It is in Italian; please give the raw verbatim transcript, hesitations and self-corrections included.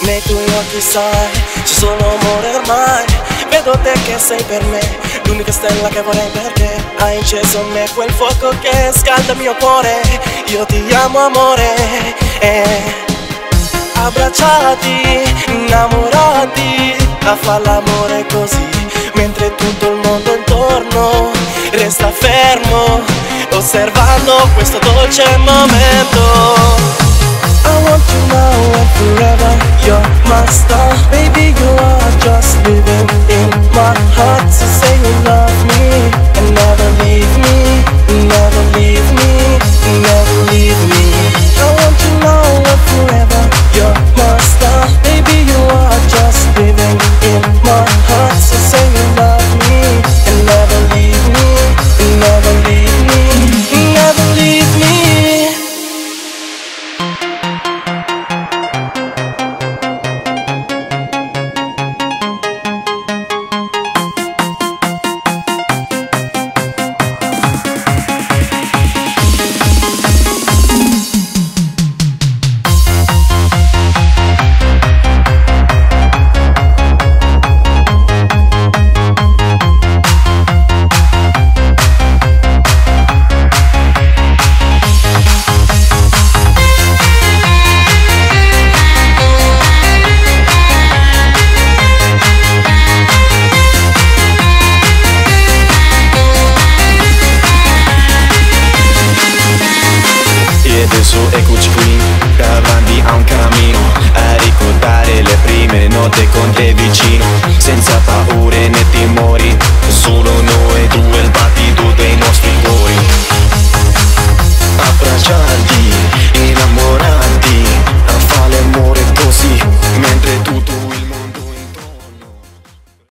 nei tuoi occhi sai, c'è solo amore ormai. Vedo te che sei per me, l'unica stella che vorrei per te. Hai acceso in me quel fuoco che scalda il mio cuore. Io ti amo amore, eh. Abbracciati, innamorati, a far l'amore così, mentre tutto il mondo intorno resta fermo, osservando questo dolce momento. I want you now.